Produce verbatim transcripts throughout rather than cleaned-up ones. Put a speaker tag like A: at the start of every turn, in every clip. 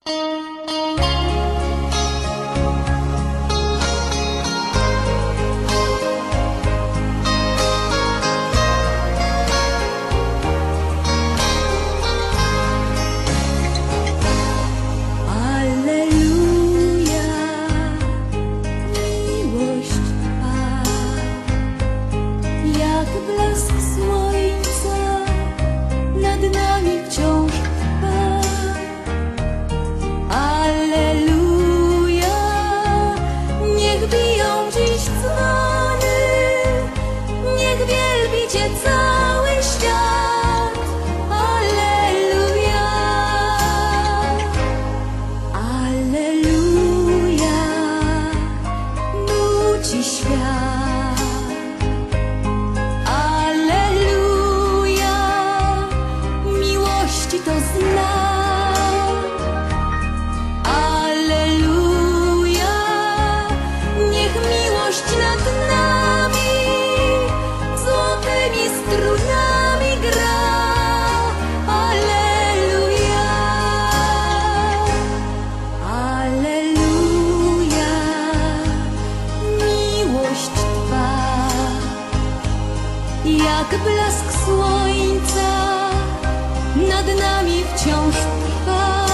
A: Jak blask słońca nad nami wciąż trwa.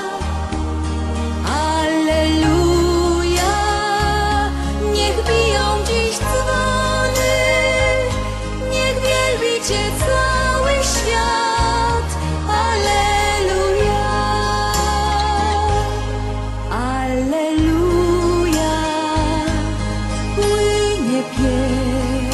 A: Alleluja, niech biją dziś dzwony, niech wielbi Cię cały świat. Alleluja, alleluja, płynie pieśń.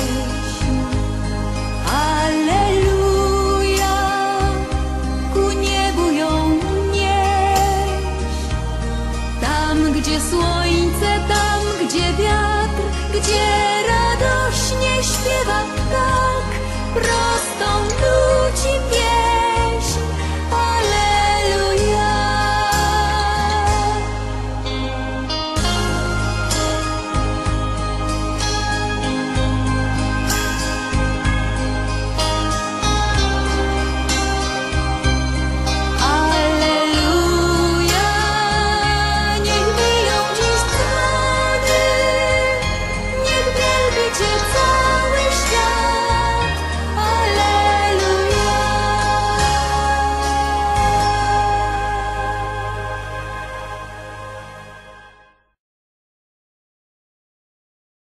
A: Gdzie słońce, tam gdzie wiatr, gdzie radośnie śpiewa ptak, prosto